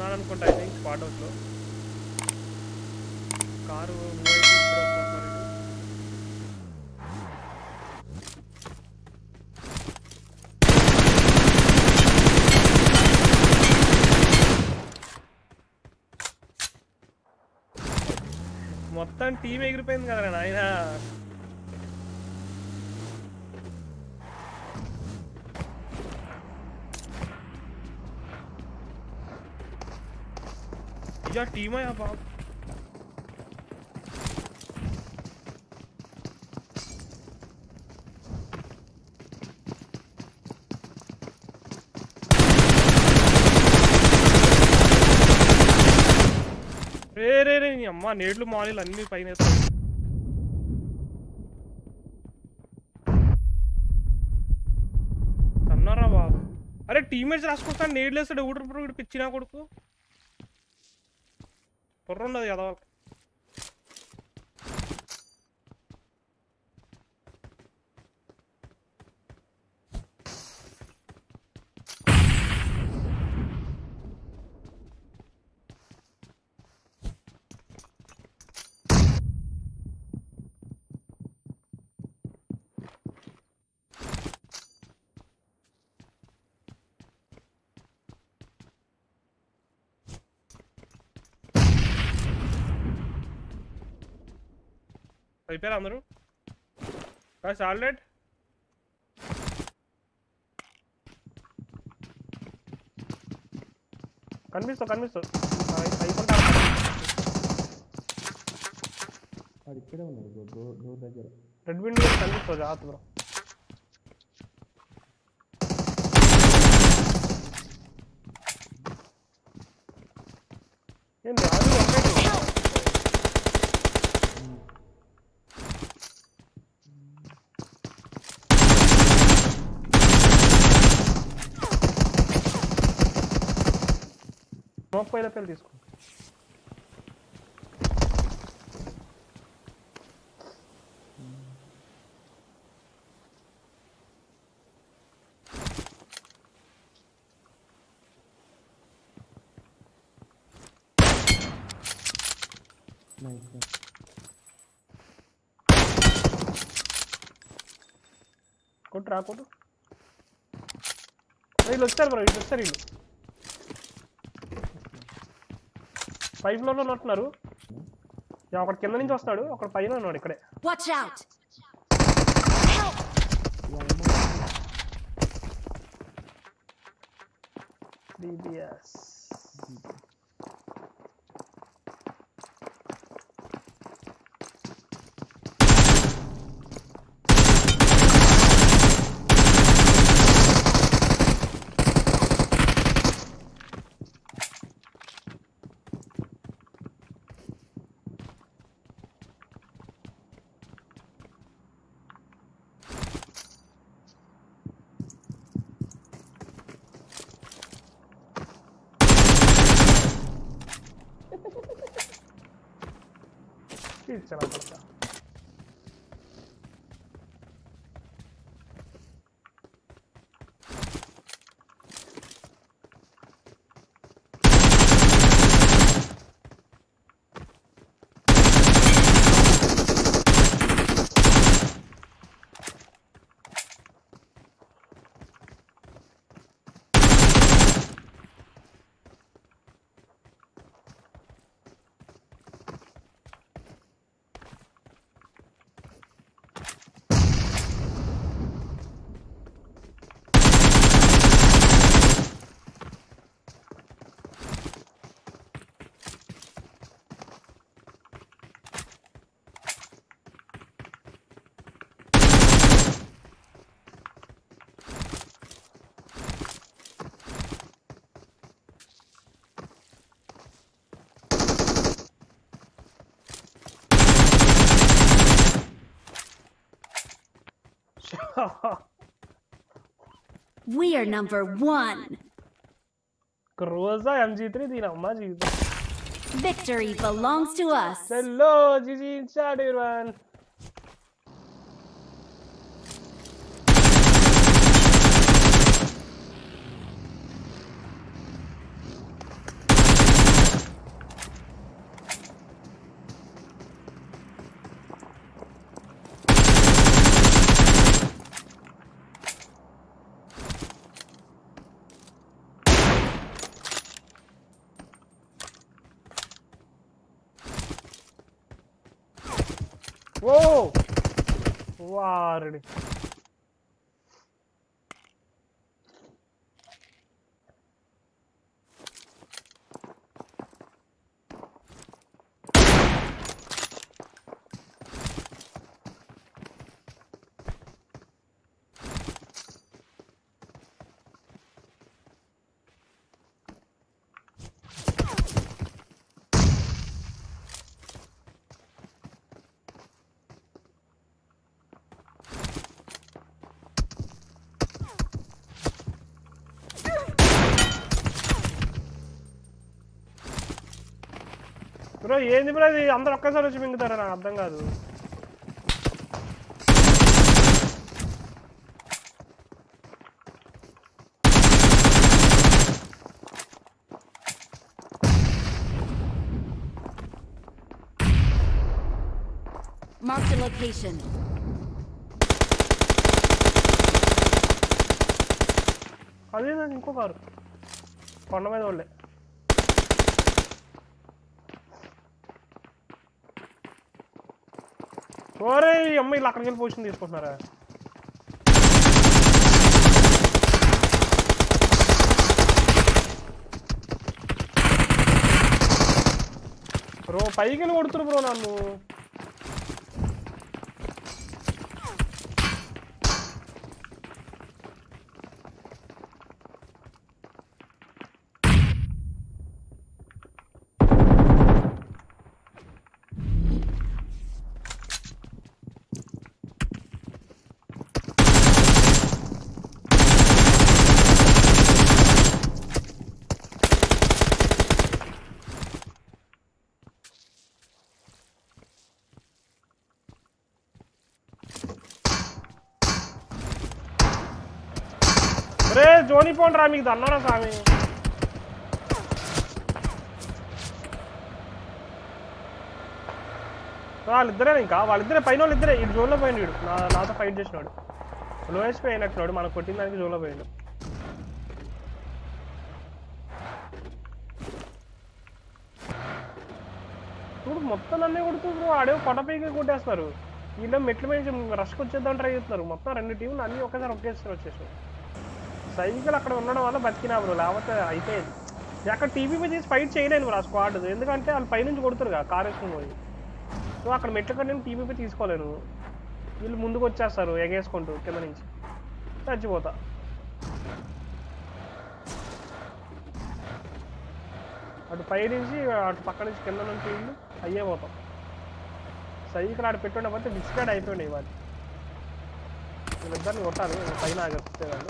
ఉన్నాను అనుకుంటా. I think spot హౌస్లో కారు మూవ్ అయితే ఇప్పుడు వస్తున్నారు. మొత్తం టీం ఎగిరిపోయింది కదా నాయన. ఇక టీమా బాబు. రే నీ అమ్మ నేడ్లు మాలీలు అన్ని పైన అన్నారా బాబు. అరే టీమేట్స్ రాసుకొస్తాను నేడ్లు వేస్తాడు ఊడు పిచ్చినా కొడుకు. పొర్ర ఉండదు కదా వాళ్ళకి. అయిపోయారు అందరూ. guys all right. కనిపిస్తావు అయిపోతా. అది ఇక్కడే ఉన్నాడు డోర్ దగ్గర. రెడ్ విండో కనిపిస్తావు జాగ్రత్త బ్రో. ఏంటి స్మోక్ పైన పెళ్ళి తీసుకో. కొట్టు రాకూడదు. వీళ్ళు వచ్చారు బ్రో, ఇటు వచ్చారు వీళ్ళు. 5 ఫ్లోర్లో ఉంటున్నారు. ఒకటి కింద నుంచి వస్తాడు, ఒకటి పైన ఉన్నాడు ఇక్కడే. Watch out. DBS चला पड़ता. We are number 1. Cruza MG3 dina amma jeetu. Victory belongs to us. Hello, GG in chat everyone. ఓ వారడి బ్రో ఏంది బ్రో ఇది అందరు ఒక్కసారి వచ్చి మింగుతారా నాకు అర్థం కాదు Marked a location. అదే ఇంకో కారు కొండ మీద వాళ్ళే ఓరే అమ్మ ఇలా అక్కడికి వెళ్ళి పొజిషన్ తీసుకుంటున్నారా బ్రో పైకి వెళ్ళి కొడుతురు బ్రో నన్ను రే జోని పోండ్రా మీకు దన్నారా స్వామి వాళ్ళిద్దరే ఇంకా వాళ్ళిద్దరే పైన వాళ్ళిద్దరే ఇటు జోన్లో పోయిండు వీడు నాతో ఫైట్ చేసినాడు లోయెస్ట్ అయినట్టున్నాడు మనకు కొట్టిన దానికి జోన్లో పోయిండు ఇప్పుడు మొత్తం నన్నే కొడుతున్నారు ఆడే కొండపైకి కొట్టేస్తారు వీళ్ళు మెట్ల మీద రష్కి వచ్చేద్దాం ట్రై చేస్తున్నారు మొత్తం రెండు టీంలు అన్నీ ఒకసారి ఒకేసారి వచ్చేసారు సైకిల్ అక్కడ ఉండడం వల్ల బతికినా బ్రో లేకపోతే అయిపోయింది అక్కడ టీవీ చేసి ఫైట్ చేయలేను బ్రో ఆ స్క్వాడ్ ఎందుకంటే వాళ్ళు పైనుంచి కొడుతారు కదా కార్ వేసుకుని పోయి సో అక్కడ మెట్ల కన్నా నేను టీవీ తీసుకోలేను వీళ్ళు ముందుకు వచ్చేస్తారు ఎగేసుకుంటూ కింద నుంచి చచ్చిపోతా అటు పై నుంచి అటు పక్క నుంచి కింద నుంచి వీళ్ళు అయ్యే పోతాం సైకిల్ ఆడ పెట్టుండకపోతే డిస్కార్డ్ అయిపోయింది వాళ్ళు వీళ్ళిద్దరిని కొట్టాలి పైన ఆగొస్తే వాళ్ళు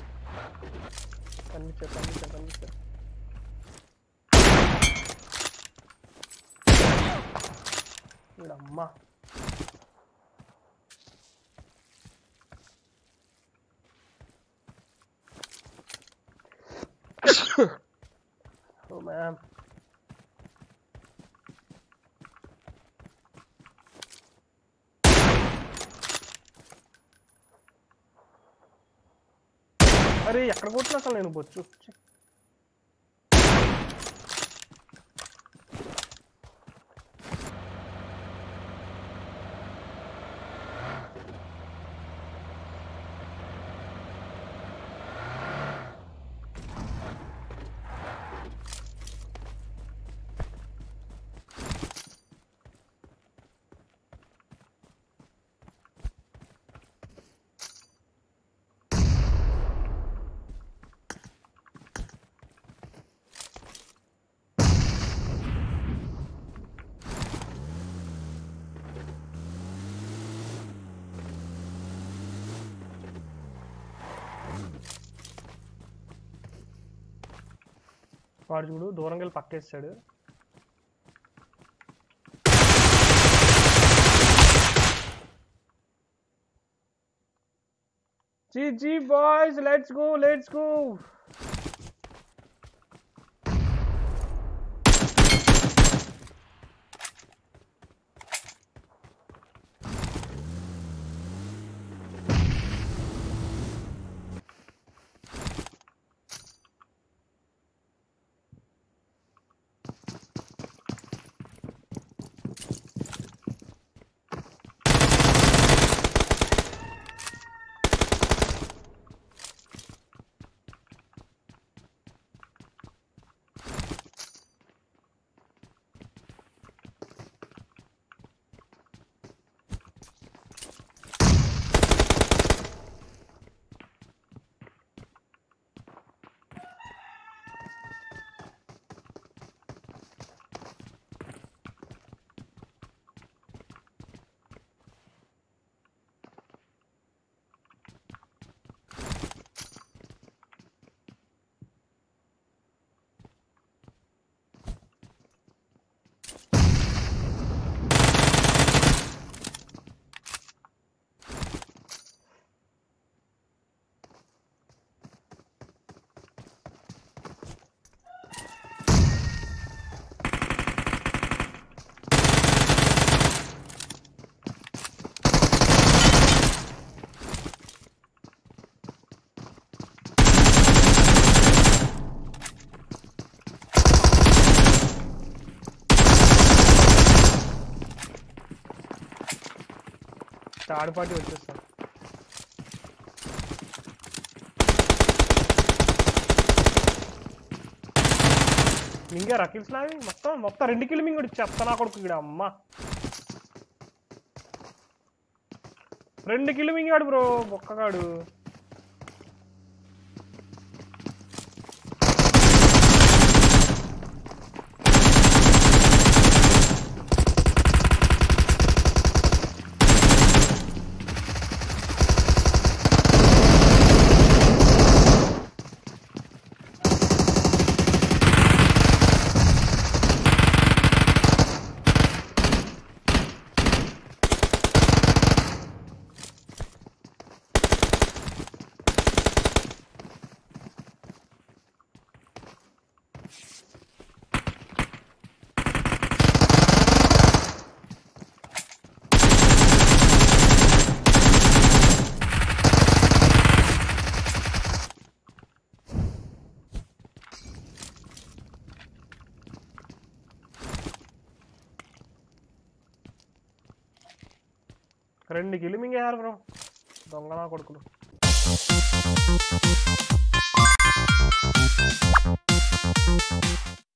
కనిపించారు వీడమ్మా ఓ మ్యామ్ అరే ఎక్కడ కొట్టినా అసలు నేను బొచ్చు వాడు చూడు దూరంగా వెళ్ళి పక్కేస్తాడు జీ boys let's go third party వచ్చేస్తాను. మింగారా కిల్స్ నావి మొత్తం 2 కిల్ మింగుడు చెప్తా నా కొడుకు ఇక్కడ అమ్మ 2 కిల్ మింగాడు బ్రో బొక్కగాడు. రెండు కిలు మింగేయారు బ్రో దొంగనా కొడుకులు.